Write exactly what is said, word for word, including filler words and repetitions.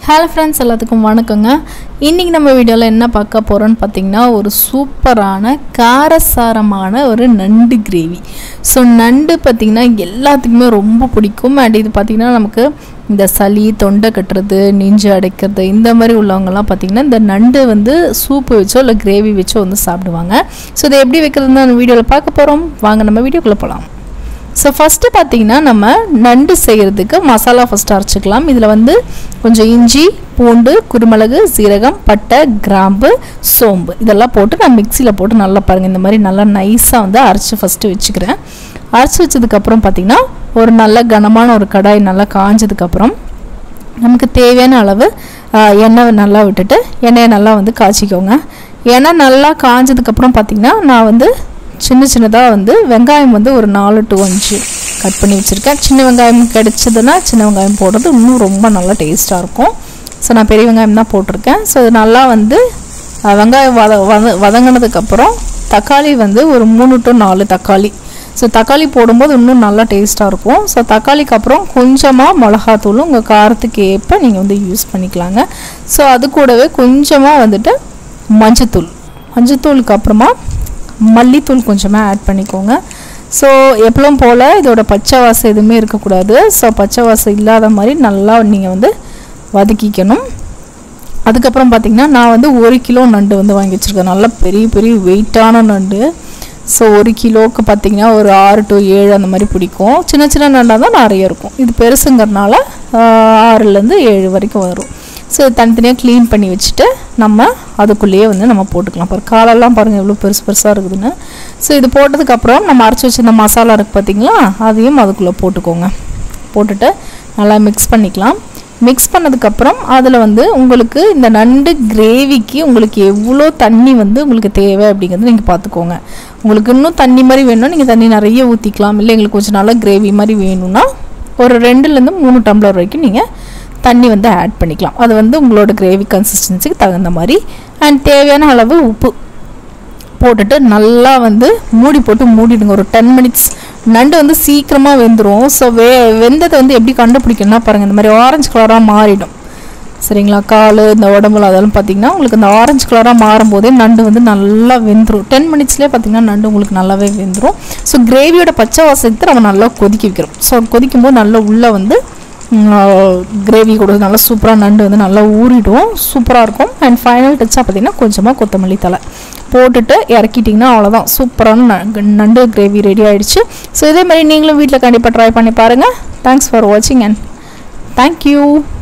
Hello friends, எல்லாத்துக்கும் வணக்கங்க. இன்னைக்கு நம்ம வீடியோல என்ன பார்க்க போறோம்னு பாத்தீங்கன்னா ஒரு சூப்பரான காரசாரமான ஒரு நண்டு கிரேவி. சோ நண்டு பாத்தீங்கன்னா எல்லாத்துக்குமே ரொம்ப பிடிக்கும். and இது பாத்தீங்கன்னா நமக்கு இந்த சளி தொண்டை கட்டுறது நெஞ்சு அடைக்கிறது இந்த மாதிரி உள்ளவங்க எல்லாம் பாத்தீங்கன்னா இந்த நண்டு வந்து சூப் வெச்சோ இல்ல கிரேவி வெச்சோ வந்து சாப்பிடுவாங்க. சோ இத எப்படி வைக்கிறதுன்னு அந்த வீடியோல பார்க்க போறோம். வாங்க நம்ம வீடியோக்குள்ள போலாம். So first பாத்தீங்கன்னா நம்ம நண்டு செய்யிறதுக்கு மசாலா ஃபர்ஸ்ட் அரைச்சுக்கலாம். இதுல வந்து கொஞ்சம் இஞ்சி, பூண்டு, குருமிளகு, சீரகம், பட்டை, கிராம்பு, சோம்பு இதெல்லாம் போட்டு நான் மிக்ஸில போட்டு நல்லா பாருங்க இந்த மாதிரி நல்லா நைஸா வந்து அரைச்சு ஃபர்ஸ்ட் வெச்சுக்கிறேன். அரைச்சு வெச்சதுக்கு அப்புறம் பாத்தீங்கன்னா ஒரு நல்ல கனமான ஒரு கடாய் நல்லா காஞ்சதுக்கு அப்புறம் நமக்கு தேவையான அளவு எண்ணெய் நல்லா விட்டுட்டு எண்ணெயை நல்லா வந்து காய்ச்சிக்கோங்க. எண்ணெய் நல்லா காஞ்சதுக்கு அப்புறம் பாத்தீங்கன்னா நான் வந்து சின்ன சின்னதா வந்து வெங்காயம் வந்து ஒரு நாலு to அஞ்சு கட் பண்ணி வச்சிருக்கேன். சின்ன வெங்காயம் கிடைச்சதுன்னா சின்ன வெங்காயம் போடுறது இன்னும் ரொம்ப நல்லா டேஸ்டா இருக்கும். சோ நான் பெரிய வெங்காயம் தான் போட்டுருக்கேன். சோ இது நல்லா வந்து வெங்காயம் வதங்கினதுக்கு அப்புறம் தக்காளி வந்து ஒரு மூணு to நாலு தக்காளி. சோ தக்காளி போடும்போது இன்னும் நல்லா டேஸ்டா இருக்கும். சோ தக்காளிக்கு அப்புறம் கொஞ்சமா மிளகாய் தூள் உங்க காரத்துக்கு ஏற்ப நீங்க வந்து யூஸ் பண்ணிக்கலாங்க. சோ அது கூடவே கொஞ்சமா வந்துட்டு மஞ்சள்தூள் மஞ்சள்தூளுக்கு அப்புறமா மல்லித்தூள் கொஞ்சமா ஆட் பண்ணிக்கோங்க. சோ எப்பவும் போல இதோட பச்சை வாசம் எதுமே இருக்க கூடாது. சோ பச்சை வாசம் இல்லாத மாதிரி நல்லா நீங்க வந்து வதக்கிக்கணும். அதுக்கு அப்புறம் பாத்தீங்கன்னா நான் வந்து ஒரு கிலோ நண்டு வந்து வாங்கி வச்சிருக்கேன். நல்ல பெரிய பெரிய வெயிட்டான நண்டு. சோ ஒரு கிலோக்கு பாத்தீங்கன்னா ஒரு ஆறு to ஏழு அந்த மாதிரி பிடிக்கும். சின்ன சின்ன நண்டா தான் நிறைய இருக்கும். இது பெருசுங்கறனால ஆறு ல இருந்து ஏழு வரைக்கும் வரும். சோ தனித்தனியா க்ளீன் பண்ணி வச்சிட்டு நம்ம அதுக்குள்ளேயே வந்து நம்ம போட்டுக்கலாம். பாருங்க காலெல்லாம் பாருங்க எவ்வளவு பெருசு பெருசா இருக்குதுன்னு. சோ இது போட்டதுக்கு அப்புறம் நம்ம அரைச்சு வச்சிருந்த மசாலா இருக்கு பாத்தீங்களா அதையும் அதுக்குள்ள போட்டுக்கோங்க. போட்டுட்டு நல்லா மிக்ஸ் பண்ணிக்கலாம். மிக்ஸ் பண்ணதுக்கு அப்புறம் அதுல வந்து உங்களுக்கு இந்த நண்டு கிரேவிக்கு உங்களுக்கு எவ்வளவு தண்ணி வந்து உங்களுக்கு தேவை அப்படிங்கறது நீங்க பாத்துக்கோங்க. உங்களுக்கு இன்னும் தண்ணி மாதிரி வேணும்னா நீங்க தண்ணி நிறைய ஊத்திக்கலாம். இல்ல உங்களுக்கு கொஞ்சம் நல்ல கிரேவி மாதிரி வேணும்னா ஒரு ரெண்டு ல இருந்து மூணு டம்ளர் வரைக்கும் நீங்க தண்ணி வந்து ஆட் பண்ணிக்கலாம். அது வந்து உங்களோட கிரேவி கன்சிஸ்டன்சிக்கு தகுந்த மாதிரி and தேவையான அளவு உப்பு போட்டுட்டு நல்லா வந்து மூடி போட்டு மூடிடுங்க ஒரு ten minutes. நண்டு வந்து சீக்கிரமா வெந்துரும். சோ வெந்ததை வந்து எப்படி கண்டுபிடிக்கணும்னா பாருங்க இந்த மாதிரி ஆரஞ்சு கலரா மாறிடும். சரிங்களா கால் இந்த உடம்புல அதெல்லாம் பாத்தீங்கன்னா உங்களுக்கு இந்த ஆரஞ்சு கலரா மாறும்போதே நண்டு வந்து நல்லா வெந்துரும். ten minutesலயே பாத்தீங்கன்னா நண்டு உங்களுக்கு நல்லாவே வெந்துரும். சோ கிரேவியோட பச்சை வாசத்தை நம்ம நல்லா கொதிக்க வைக்கிறோம். சோ கொதிக்கும்போது நல்லா உள்ள வந்து கிரேவி கூட நல்லா சூப்பரா நண்டு வந்து நல்லா ஊறிடும். சூப்பரா இருக்கும். அண்ட் ஃபைனல் டச்சா பாத்தீங்கன்னா கொஞ்சமா கொத்தமல்லி தழை போட்டுட்டு இறக்கிட்டீங்கன்னா அவ்வளவுதான் சூப்பரான நண்டு கிரேவி ரெடி ஆயிடுச்சு. ஸோ இதே மாதிரி நீங்களும் வீட்டில் கண்டிப்பாக ட்ரை பண்ணி பாருங்க. தேங்க்ஸ் ஃபார் வாட்சிங் அண்ட் தேங்க்யூ.